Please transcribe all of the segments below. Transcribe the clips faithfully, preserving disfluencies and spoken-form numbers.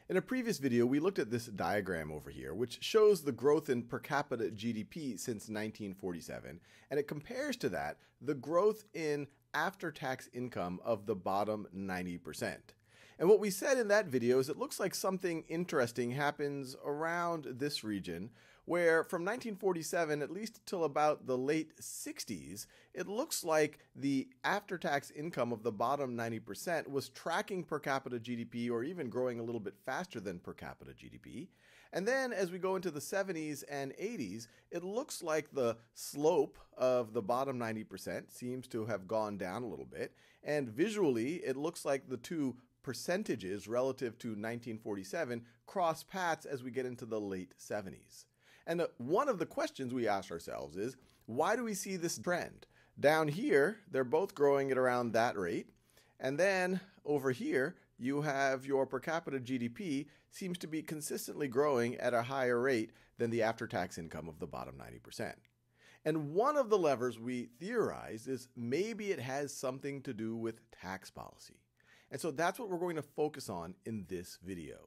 In a previous video, we looked at this diagram over here, which shows the growth in per capita G D P since nineteen forty-seven, and it compares to that the growth in after-tax income of the bottom ninety percent. And what we said in that video is it looks like something interesting happens around this region, where from nineteen forty-seven at least till about the late sixties, it looks like the after-tax income of the bottom ninety percent was tracking per capita G D P or even growing a little bit faster than per capita G D P. And then as we go into the seventies and eighties, it looks like the slope of the bottom ninety percent seems to have gone down a little bit. And visually, it looks like the two percentages relative to nineteen forty-seven cross paths as we get into the late seventies. And uh, one of the questions we ask ourselves is, why do we see this trend? Down here, they're both growing at around that rate. And then over here, you have your per capita G D P seems to be consistently growing at a higher rate than the after-tax income of the bottom ninety percent. And one of the levers we theorize is maybe it has something to do with tax policy. And so that's what we're going to focus on in this video.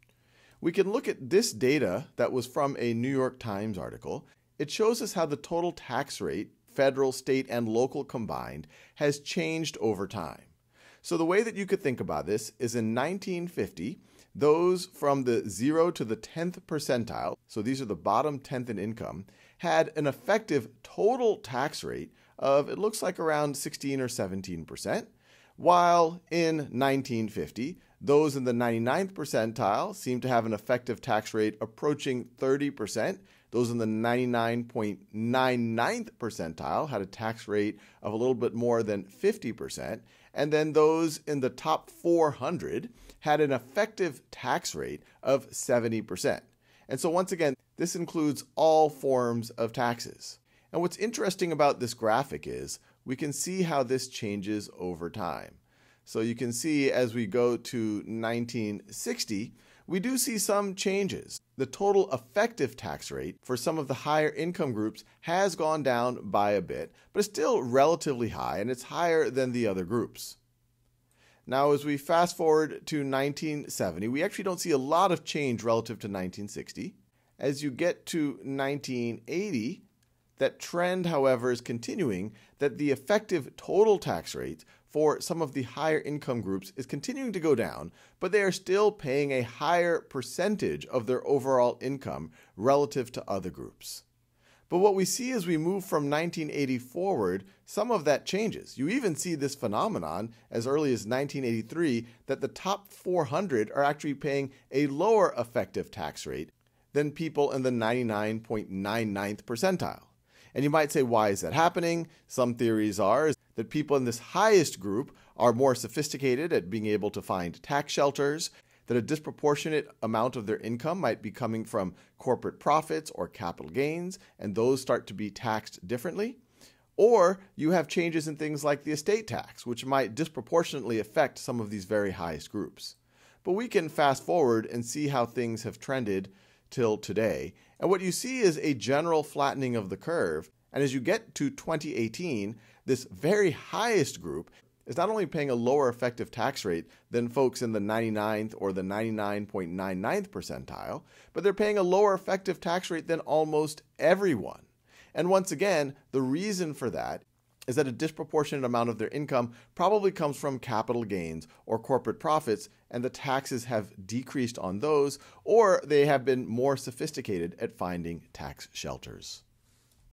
We can look at this data that was from a New York Times article. It shows us how the total tax rate, federal, state, and local combined, has changed over time. So the way that you could think about this is in nineteen fifty, those from the zero to the tenth percentile, so these are the bottom tenth in income, had an effective total tax rate of, it looks like around sixteen or seventeen percent. While in nineteen fifty, those in the ninety-ninth percentile seem to have an effective tax rate approaching thirty percent. Those in the ninety-nine point nine ninth percentile had a tax rate of a little bit more than fifty percent. And then those in the top four hundred had an effective tax rate of seventy percent. And so once again, this includes all forms of taxes. And what's interesting about this graphic is we can see how this changes over time. So you can see as we go to nineteen sixty, we do see some changes. The total effective tax rate for some of the higher income groups has gone down by a bit, but it's still relatively high, and it's higher than the other groups. Now, as we fast forward to nineteen seventy, we actually don't see a lot of change relative to nineteen sixty. As you get to nineteen eighty, that trend, however, is continuing, that the effective total tax rate for some of the higher income groups is continuing to go down, but they are still paying a higher percentage of their overall income relative to other groups. But what we see as we move from nineteen eighty forward, some of that changes. You even see this phenomenon as early as nineteen eighty-three, that the top four hundred are actually paying a lower effective tax rate than people in the ninety-nine point nine ninth percentile. And you might say, why is that happening? Some theories are that people in this highest group are more sophisticated at being able to find tax shelters, that a disproportionate amount of their income might be coming from corporate profits or capital gains, and those start to be taxed differently. Or you have changes in things like the estate tax, which might disproportionately affect some of these very highest groups. But we can fast forward and see how things have trended till today. And what you see is a general flattening of the curve. And as you get to twenty eighteen, this very highest group is not only paying a lower effective tax rate than folks in the ninety-ninth or the ninety-nine point nine ninth percentile, but they're paying a lower effective tax rate than almost everyone. And once again, the reason for that is that a disproportionate amount of their income probably comes from capital gains or corporate profits, and the taxes have decreased on those, or they have been more sophisticated at finding tax shelters.